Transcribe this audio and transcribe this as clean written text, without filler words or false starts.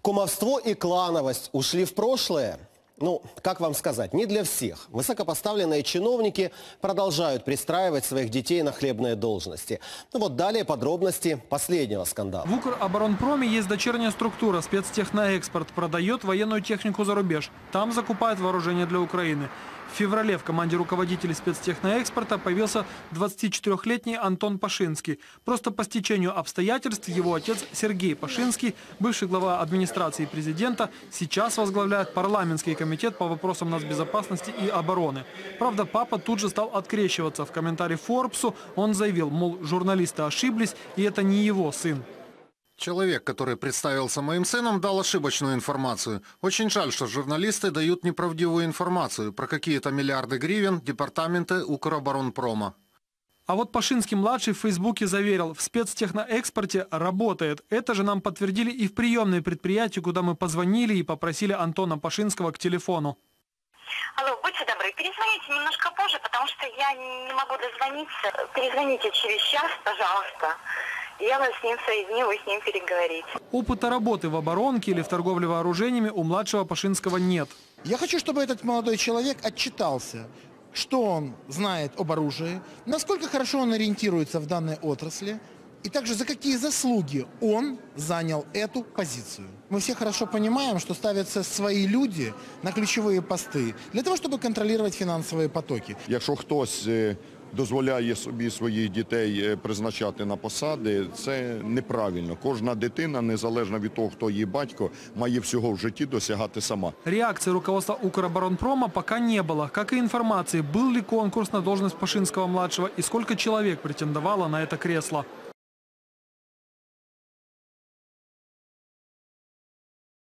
Кумовство и клановость ушли в прошлое? Ну, как вам сказать, не для всех. Высокопоставленные чиновники продолжают пристраивать своих детей на хлебные должности. Ну вот далее подробности последнего скандала. В Укроборонпроме есть дочерняя структура «Спецтехноэкспорт», продает военную технику за рубеж. Там закупают вооружение для Украины. В феврале в команде руководителей спецтехноэкспорта появился 24-летний Антон Пашинский. Просто по стечению обстоятельств его отец Сергей Пашинский, бывший глава администрации президента, сейчас возглавляет парламентский комитет по вопросам нацбезопасности и обороны. Правда, папа тут же стал открещиваться. В комментарии Форбсу он заявил, мол, журналисты ошиблись, и это не его сын. Человек, который представился моим сыном, дал ошибочную информацию. Очень жаль, что журналисты дают неправдивую информацию про какие-то миллиарды гривен департаменты Укроборонпрома. А вот Пашинский-младший в Фейсбуке заверил, в спецтехноэкспорте работает. Это же нам подтвердили и в приемной предприятии, куда мы позвонили и попросили Антона Пашинского к телефону. Алло, будьте добры, перезвоните немножко позже, потому что я не могу дозвониться. Перезвоните через час, пожалуйста. Я вас с ним соединю, вы с ним переговорите. Опыта работы в оборонке или в торговле вооружениями у младшего Пашинского нет. Я хочу, чтобы этот молодой человек отчитался, что он знает об оружии, насколько хорошо он ориентируется в данной отрасли, и также за какие заслуги он занял эту позицию. Мы все хорошо понимаем, что ставятся свои люди на ключевые посты для того, чтобы контролировать финансовые потоки. Якщо хтось дозволяє собі своїх дітей призначати на посади, це неправильно. Кожна дитина, незалежно від того, хто її батько, має всього в житті досягати сама. Реакции руководства Укроборонпрома пока не было. Как и информации, был ли конкурс на должность Пашинского-младшего и сколько человек претендовало на это кресло.